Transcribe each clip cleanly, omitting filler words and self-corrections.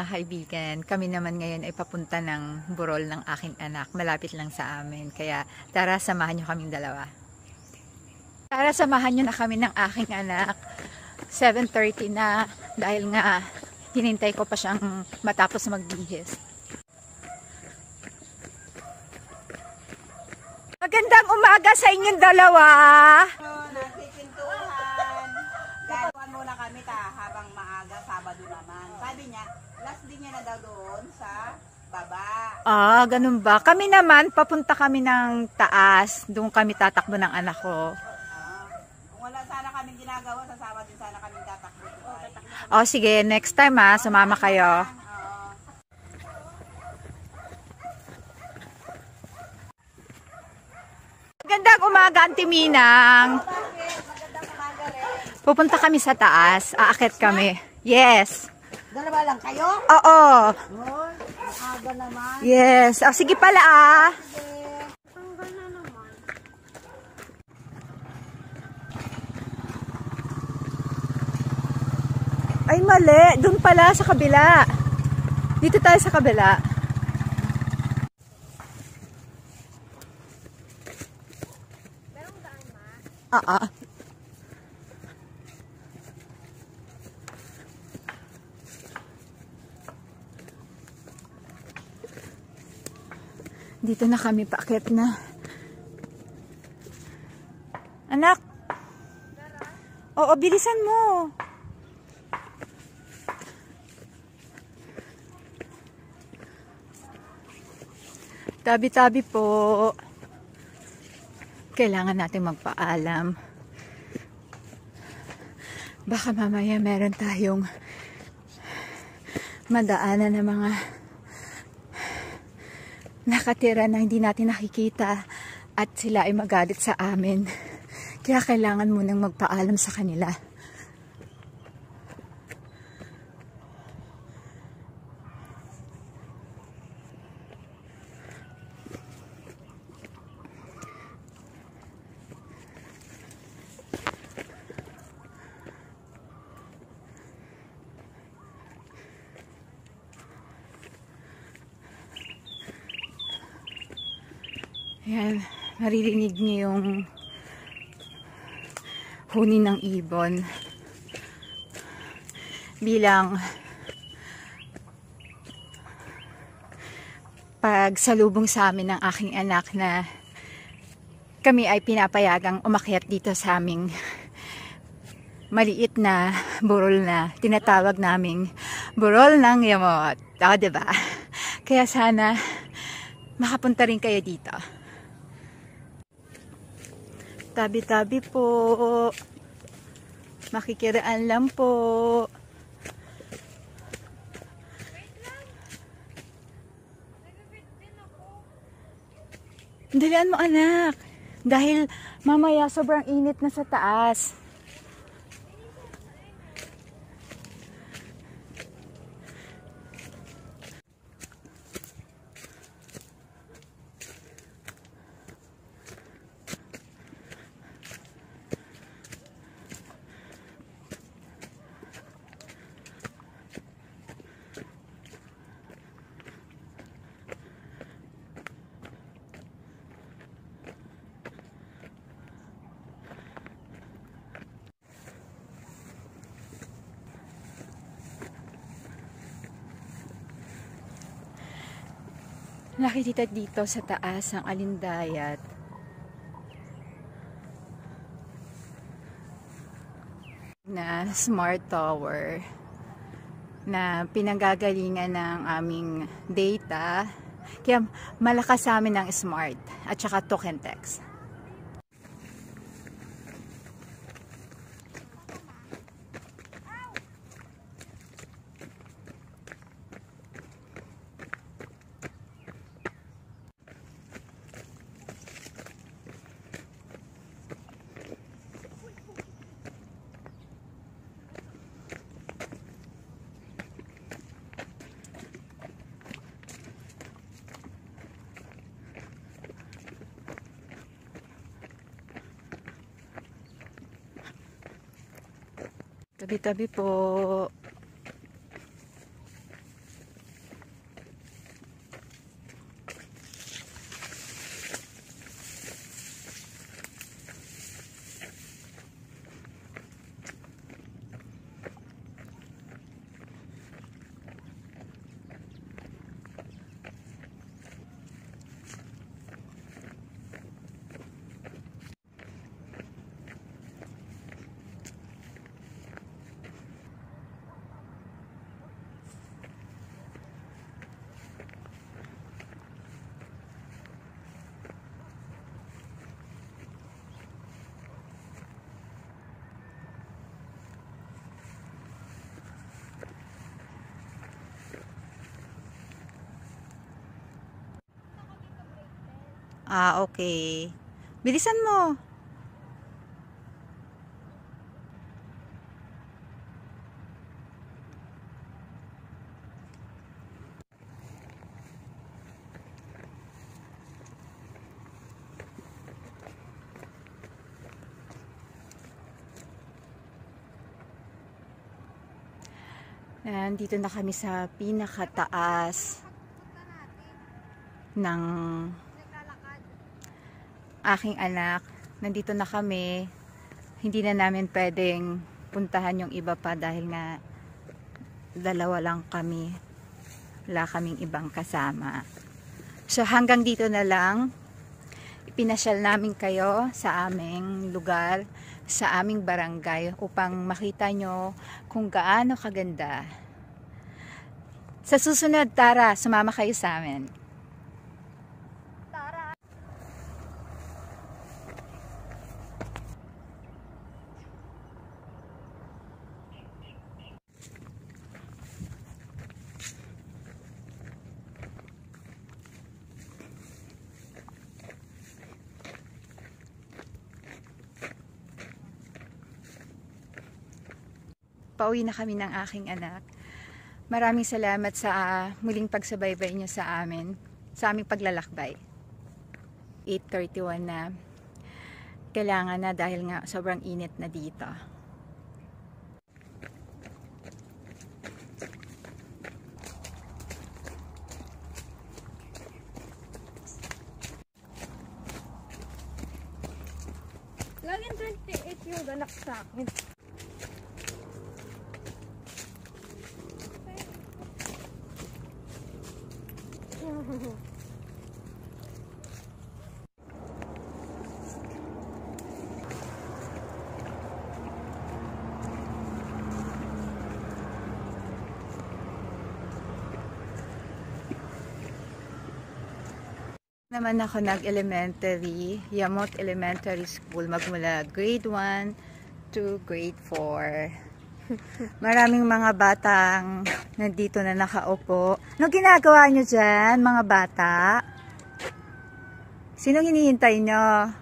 kaibigan, kami naman ngayon ay papunta ng burol ng aking anak. Malapit lang sa amin. Kaya tara, samahan nyo kaming dalawa. Tara, samahan nyo na kami ng aking anak. 7:30 na dahil nga hinintay ko pa siyang matapos magbihis. Magandang umaga sa inyong dalawa. Nagpipintuhan. Gano'n muna kami habang maaga, Sabado naman. Sabi niya, last din niya na daw doon sa baba. Ah, ganun ba? Kami naman, papunta kami ng taas. Doon kami tatakbo ng anak ko. Kung wala sana kami ginagawa, sa Sabado din sana kami tatakbo. Oh, sige. Next time sumama kayo. Magandang umaga, Auntie Minang. Pupunta kami sa taas. Aakyat kami. Yes. Dalawa lang kayo? Oo. Maaga naman. Yes. Oh, sige pala Hanggang na naman. Ay, mali. Doon pala sa kabila. Dito tayo sa kabila. Dito na kami, paakyat na. Anak. Oo, bilisan mo. Tabi-tabi po. Kailangan natin magpaalam. Baka mamaya meron tayong madaanan ng mga nakatira na hindi natin nakikita at sila ay magalit sa amin. Kaya kailangan munang magpaalam sa kanila. Ayan, maririnig niyo yung huni ng ibon bilang pagsalubong sa amin ng aking anak na kami ay pinapayagang umakyat dito sa aming maliit na burol na tinatawag naming burol ng Yamot. O, diba? Kaya sana makapunta rin kayo dito. Tabi-tabi po. Makikiraan lang po. Dalian mo, anak. Dahil mamaya sobrang init na sa taas. Nakikita dito sa taas ng alindayat na smart tower na pinanggagalingan ng aming data. Kaya malakas sa amin ng smart at saka token text. Tabi-tabi po. Ah, okay. Bilisan mo. Nandito na kami sa pinakataas ng aking anak. Nandito na kami. Hindi na namin pwedeng puntahan yung iba pa dahil nga dalawa lang kami. Wala kaming ibang kasama. So hanggang dito na lang. Ipinasyal namin kayo sa aming lugar, sa aming barangay upang makita nyo kung gaano kaganda. Sa susunod, tara, sumama kayo sa amin. Pauwi na kami ng aking anak. Maraming salamat sa muling pagsubaybay niyo sa amin, sa aming paglalakbay. 8:31 na. Kailangan na dahil nga sobrang init na dito. Laging 28 yung anak sa akin. Naman ako nag-elementary, Yamot Elementary School, magmula grade 1 to grade 4. Maraming mga batang nandito na nakaupo. Ano ginagawa nyo dyan, mga bata? Sino hinihintay nyo?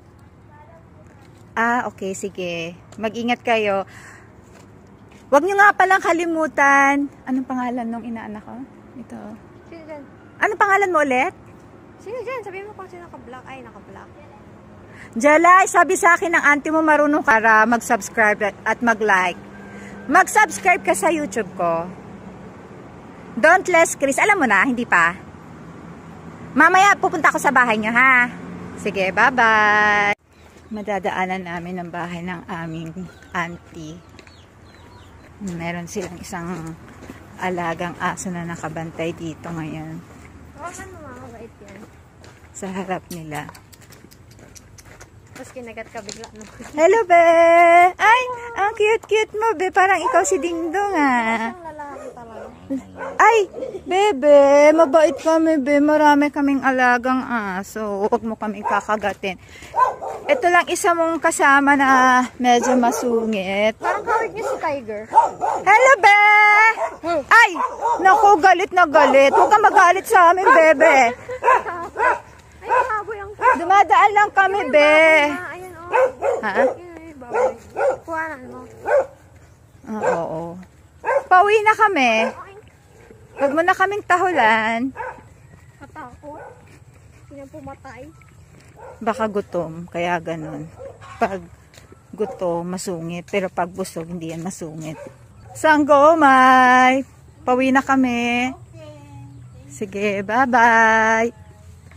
Ah, okay, sige. Mag-ingat kayo. Huwag nyo nga palang kalimutan. Anong pangalan nung inaanak ko? Ito. Sino dyan? Anong pangalan mo ulit? Sino dyan? Sabihin mo kung sino naka-block. Ay, naka-block. Jalay, sabi sa akin ng auntie mo marunong para mag-subscribe at mag-like. Mag-subscribe ka sa YouTube ko. Don't less Chris. Alam mo na, hindi pa. Mamaya pupunta ako sa bahay nyo, ha? Sige, bye-bye. Madadaanan namin ang bahay ng aming auntie. Meron silang isang alagang aso na nakabantay dito ngayon. Oh, ano mabait yan? Sa harap nila. Tapos kinagat ka bigla, no? Hello, be! Ay, ang cute-cute mo, be. Parang ikaw si Dingdong, ah. Isang lalaki talaga. Ay, bebe, mabait kami, be. Marami kaming alagang aso. Huwag mo kaming kakagatin. Ito lang isa mong kasama na medyo masungit. Parang kawit niya si Tiger. Hello, be! Ay, naku, galit na galit. Huwag kang magalit sa amin, bebe. Ay, baboy ang... Dumadaan lang kami, be. Ayan, oh. Ha? Ayun, baboy. Kuhanan mo. Oo. Pauwi na kami. Huwag mo na kaming tahulan. Katakot. Hindi na pumatay. Baka gutom, kaya ganun. Pag gutom, masungit. Pero pag busog, hindi yan masungit. Sanggo, May! Pauwi na kami. Sige, bye-bye!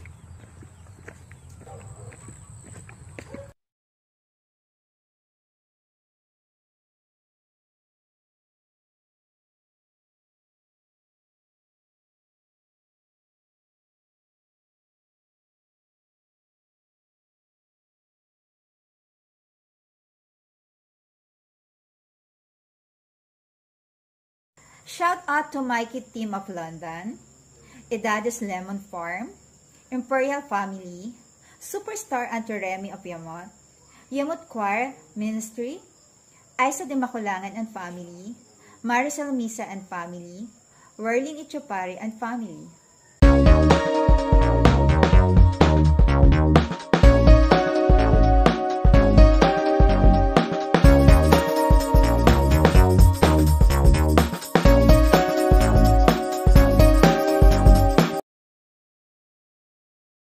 Shout out to Mikey Team of London, Edades Lemon Farm, Imperial Family, Superstar Auntie Remy of Yamot, Yamot Choir Ministry, Isa de Maculangan and Family, Maricel Misa and Family, Whirling Ichupari and Family.